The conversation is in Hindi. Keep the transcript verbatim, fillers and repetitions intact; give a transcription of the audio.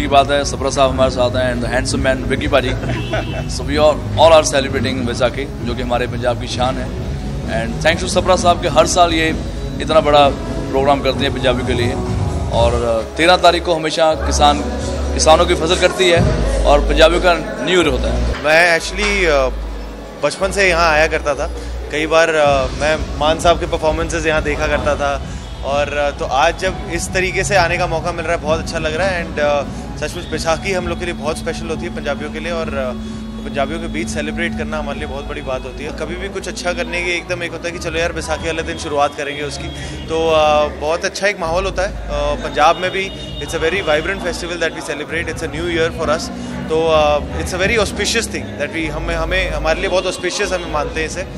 की बात है, सबरा साहब हमारे साथ हैं and the handsome man Vicky पाजी। So we all all are celebrating Baisakhi, जो कि हमारे पंजाब की शान है। एंड थैंक्स टू सबरा साहब के हर साल ये इतना बड़ा प्रोग्राम करते हैं पंजाबी के लिए। और तेरह तारीख को हमेशा किसान किसानों की फसल करती है और पंजाबियों का न्यू ईयर होता है। मैं एक्चुअली बचपन से यहाँ आया करता था, कई बार मैं मान साहब के परफॉर्मेंसेस यहाँ देखा करता था, और तो आज जब इस तरीके से आने का मौका मिल रहा है बहुत अच्छा लग रहा है। एंड सचमुच बैसाखी हम लोग के लिए बहुत स्पेशल होती है पंजाबियों के लिए, और पंजाबियों के बीच सेलिब्रेट करना हमारे लिए बहुत बड़ी बात होती है। कभी भी कुछ अच्छा करने के एकदम एक होता है कि चलो यार बैसाखी वाले दिन शुरुआत करेंगे उसकी, तो बहुत अच्छा एक माहौल होता है। पंजाब में भी it's a very vibrant festival that we celebrate, it's a new year for us. तो it's a very auspicious thing that we हमें हमें हमारे लिए बहुत ऑस्पिशियस हमें मानते हैं इसे।